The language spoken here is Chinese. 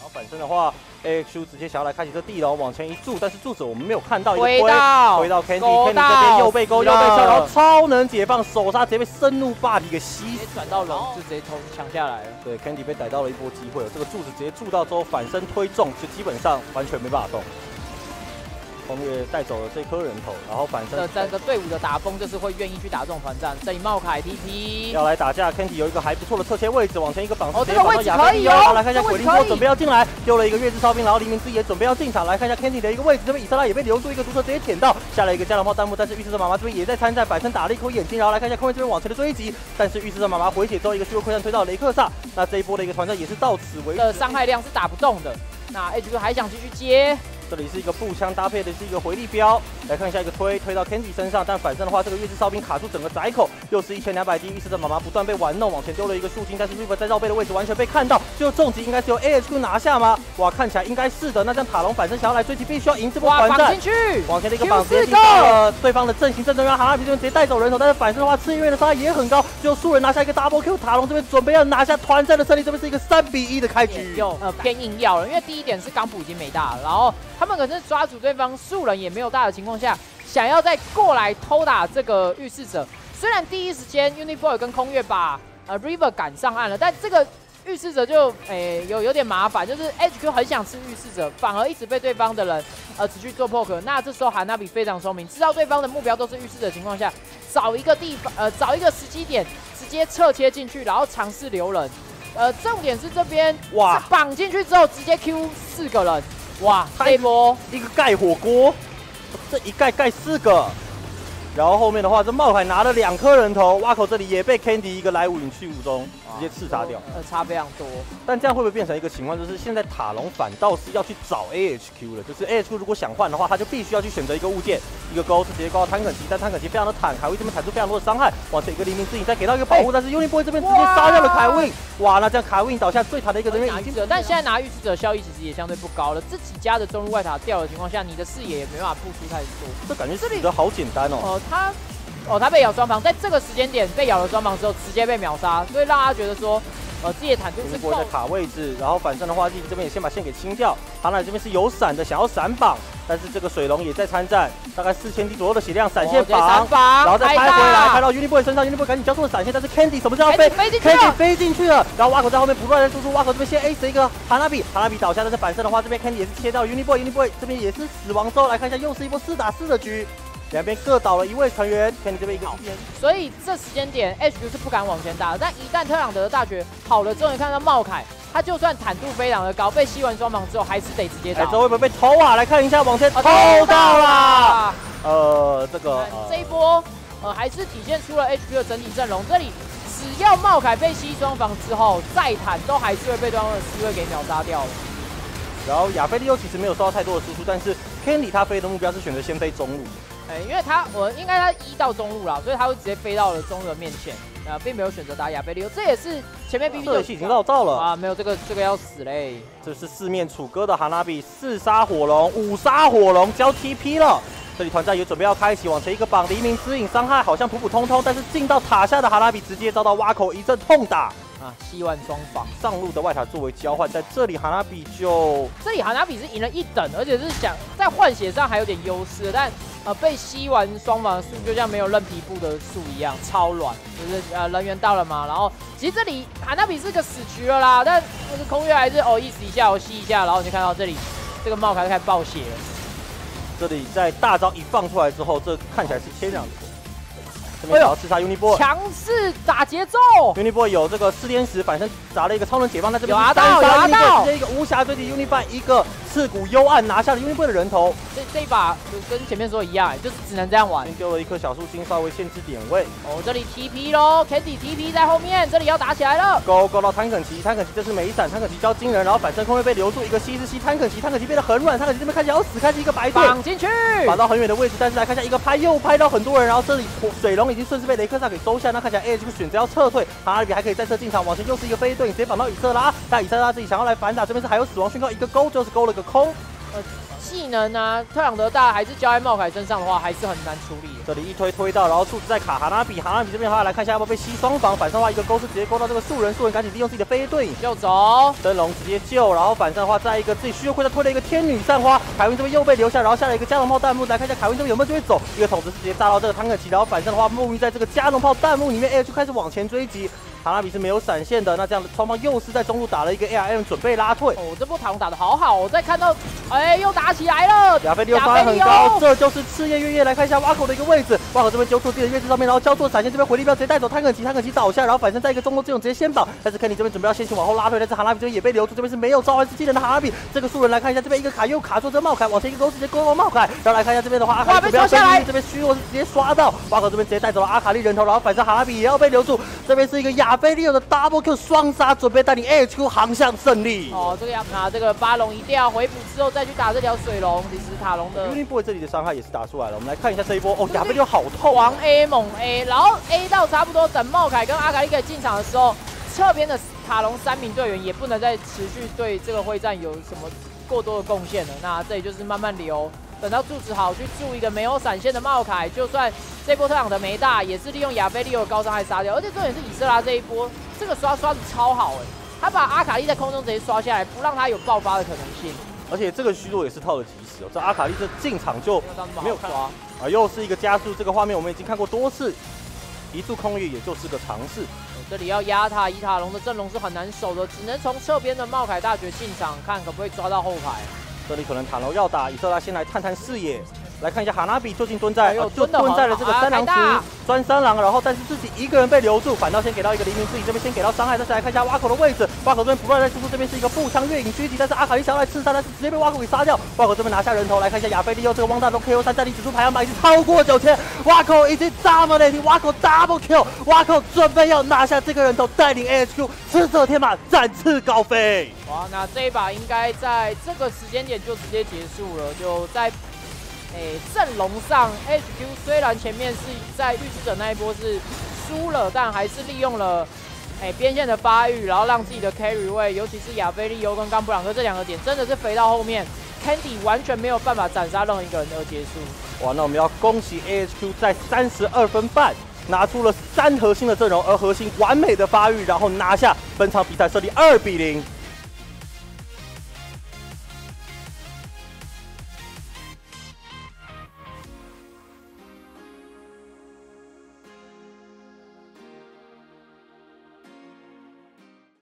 后反身的话 ，AXU 直接想要来开启这地牢，往前一柱，但是柱子我们没有看到， 回到 Candy 这边又被勾又被敲，然后超能解放手杀直接被深怒霸体给吸直接转到龙，就直接抢下来了。 对 ，Candy 被逮到了一波机会，这个柱子直接柱到之后反身推中，就基本上完全没办法动。风月带走了这颗人头，然后反身整个队伍的打风就是会愿意去打这种团战。这里茂凯 TP 要来打架 ，Candy 有一个还不错的侧切位置，往前一个绑， 这个位置可以然后来看一下鬼灵波准备要进来，丢了一个月之超兵，然后黎明之也准备要进场，来看一下 Candy 的一个位置，这边以色拉也被留住一个毒蛇直接舔到，下了一个加农炮弹幕，但是御师者妈妈这边也在参战，反身打了一口眼睛，然后来看一下空位这边往前的追击，但是御师者妈妈回血之后一个虚弱溃散推到雷克萨，那这一波的一个团战也是到此为止， 的伤害量是打不动的，那 HQ 还想继续接。 这里是一个步枪搭配的是一个回力镖，来看一下一个推到 Candy 身上，但反正的话，这个月之哨兵卡住整个窄口，又是1200滴，御师的妈妈不断被玩弄，往前丢了一个树精，但是 River 在绕背的位置完全被看到，最后重击应该是由 AHQ 拿下吗？哇，看起来应该是的。那这样塔隆反身想要来追击，必须要赢这波团战。 进去， 往前的一个绑直接进到了对方的阵型，正中央，哈拉比这边直接带走人头，但是反身的话，赤月的伤害也很高，最后树人拿下一个 Double Q， 塔隆这边准备要拿下团战的胜利，这边是一个3-1的开局。 偏硬要了，因为第一点是钢普已经没大了，然后他们可是抓住对方树人也没有大的情况下，想要再过来偷打这个御世者。虽然第一时间 Uniboy 跟空月把River 赶上岸了，但这个御世者就有点麻烦，就是 HQ 很想吃御世者，反而一直被对方的人持续做 poke。那这时候韩纳比非常聪明，知道对方的目标都是御世者的情况下，找一个地方找一个时机点，直接侧切进去，然后尝试留人。重点是这边哇绑进去之后直接 Q 4个人。哇，这一波一个盖火锅，这一盖4个，然后后面的话，这茂凯拿了2颗人头，挖口这里也被 Candy 一个来无影去无踪，直接刺杀掉， 差非常多。 但这样会不会变成一个情况，就是现在塔隆反倒是要去找 AHQ 了？就是 AHQ 如果想换的话，他就必须要去选择一个物件，一个钩是直接钩到坦肯奇，但坦肯奇非常的坦，凯威这边坦出非常多的伤害，往前一个黎明之影再给到一个保护，但是 Uniboy 这边直接杀掉了凯威。哇，那这样凯威倒下最塔的一个人员已经， 但现在拿御师者效益其实也相对不高了，自己家的中路外塔掉的情况下，你的视野也没办法付出太多。 这感觉死得好简单哦。 他被咬双防，在这个时间点被咬了双防之后，直接被秒杀，所以让他觉得说，自己的坦度是够的卡位置，然后反正的话，自己这边也先把线给清掉。哈娜这边是有闪的，想要闪绑，但是这个水龙也在参战，大概4000滴左右的血量，闪现绑，然后再拍回来，拍到 Uniboy 身上 ，Uniboy 赶紧交出了闪现，但是 Candy 什么时候要飞 ？Candy 飞进去了，然后挖口在后面不断的输出，挖口这边先 ace 一个哈娜比倒下，但是反身的话，这边 Candy 也是切到 Uniboy 这边也是死亡之后，来看一下又是一波4打4的局。两边各倒了1位成员，Candy 这边一个所以这时间点 HQ 是不敢往前打的。但一旦特朗德的大绝好了之后，你看到茂凯，他就算坦度非常的高，被吸完双防之后，还是得直接打。 会不会被偷啊？来看一下，往前偷到啦！ 这一波还是体现出了 HQ 的整体阵容。这里只要茂凯被吸双防之后，再坦都还是会被对方的4位给秒杀掉了。 然后亚菲利欧其实没有受到太多的输出，但是 Candy 他飞的目标是选择先飞中路。 因为他应该他1到中路啦，所以他会直接飞到了中路的面前，并没有选择打亚贝利欧，这也是前面 BP 射系已经绕照了啊，没有这个要死嘞。 这是4面楚歌的哈纳比4杀火龙5杀火龙交 TP 了，这里团战也准备要开启，往前一个绑黎明之影，伤害好像普普通通，但是进到塔下的哈纳比直接遭到挖口一阵痛打。 吸完双防， 上路的外塔作为交换，在这里哈纳比是赢了1等，而且是想在换血上还有点优势，但被吸完双防的树就像没有认皮布的树一样，超软，就是人员到了嘛，然后其实这里哈纳比是个死局了啦，但那个空月还是意思一下吸一下，然后你就看到这里这个茂凯开始爆血了， 这里在大招一放出来之后，这看起来是天壤之别。这边想要刺杀 Uniboy， 强势打节奏。 Uniboy 有这个4连10，反正砸了一个超能解放，在这边有Uniboy， 直接一个无暇追击 Uniboy， 一个刺骨幽暗拿下了 Uniboy 的人头。 这一把就跟前面说一样，就是只能这样玩。 丢了一颗小树精，稍微限制点位。 这里 TP 咯 ，Candy TP 在后面，这里要打起来了。 勾到坦肯奇这是没闪，坦肯奇交惊人，然后反身空位被留住，一个吸是吸坦肯奇变得很软，坦肯奇这边开始要死，开始一个白队绑进去， 绑到很远的位置，但是来看一下一个拍又拍到很多人，然后这里水龙已经顺势被雷克萨给收下，那看起来 AH 选择要撤退，哈纳比还可以再次进场，往前又是一个飞队，直接绑到以色拉，但以色拉自己想要来反打，这边是还有死亡讯号，一个勾就是勾了个空。 技能啊，特朗德大还是交在茂凯身上的话，还是很难处理。 这里一推到，然后柱子在卡哈纳比这边的话，来看一下要不要被吸双防，反上的话一个勾是直接勾到这个树人赶紧利用自己的飞盾就走， 灯笼直接救，然后反上的话再一个自己虚弱会再推了一个天女散花，凯文这边又被留下，然后下了一个加农炮弹幕，来看一下凯文这边有没有机会走，一个筒子是直接炸到这个坦克旗，然后反上的话沐浴在这个加农炮弹幕里面，就开始往前追击。卡纳比是没有闪现的，那这样双方又是在中路打了一个 ARM 准备拉退。 这波塔隆打得好好，我再看到，又打起来了。 亚菲利欧伤害很高，这就是赤焰月夜。来看一下挖口的一个位置，挖口这边揪出自己的月子上面，然后交错闪现，这边回力镖直接带走坦克旗倒下，然后反身在一个中路这种直接先绑，但是肯尼这边准备要先行往后拉退，但是哈纳比这边也被留住，这边是没有召唤师技能的哈纳比。这个树人来看一下，这边一个卡又卡住这个茂凯，往前一个勾直接勾到茂凯，然后来看一下这边的话，阿卡丽不要下来，这边虚弱是直接刷到，挖口这边直接带走了阿卡丽人头，然后反正哈纳比也要被留住，这边是一个亚菲利欧的 double Q 双杀，准备带领 HQ 航向胜利。 这个要拿这个巴龙一定要回补之后再去打这条水龙。其实塔隆的 Uniboy 这里的伤害也是打出来了，我们来看一下这一波亚菲利欧好痛， 狂 A 猛 A， 然后 A 到差不多等茂凯跟阿卡丽可以进场的时候，侧边的塔隆3名队员也不能再持续对这个会战有什么过多的贡献了。那这里就是慢慢留，等到柱子好去助一个没有闪现的茂凯，就算这波特朗德没大，也是利用亚菲利欧的高伤害杀掉。而且重点是以色拉这一波这个刷的超好他把阿卡丽在空中直接刷下来，不让他有爆发的可能性。 而且这个虚弱也是套的及时这阿卡丽这进场就没有刷又是一个加速，这个画面我们已经看过多次，一速空域也就是个尝试。 这里要压塔，以塔隆的阵容是很难守的，只能从侧边的茂凯大绝进场，看可不可以抓到后排。 这里可能塔楼要打，以色拉先来探探视野。来看一下哈纳比究竟蹲在了这个三狼池钻三狼，然后但是自己一个人被留住，反倒先给到一个黎明，自己这边先给到伤害，但是来看一下挖口的位置，挖口这边不断在输出，这边是一个步枪月影狙击，但是阿卡丽想要来刺杀，但是直接被挖口给杀掉。挖口这边拿下人头，来看一下亚菲利欧这个汪大东 KO3 战力指数排行榜已经超过9000，挖口已经dominating，挖口 double kill， 挖口准备要拿下这个人头，带领 AHQ 赤色天马展翅高飞。 哇，那这一把应该在这个时间点就直接结束了，就在。阵容上 HQ 虽然前面是在预知者那一波是输了，但还是利用了边线的发育，然后让自己的 carry 位，尤其是亚菲利欧跟冈布朗克这2个点，真的是肥到后面 ，Candy 完全没有办法斩杀任何一个人而结束。 哇，那我们要恭喜 AHQ 在32分半拿出了3核心的阵容，而核心完美的发育，然后拿下本场比赛，设立2-0。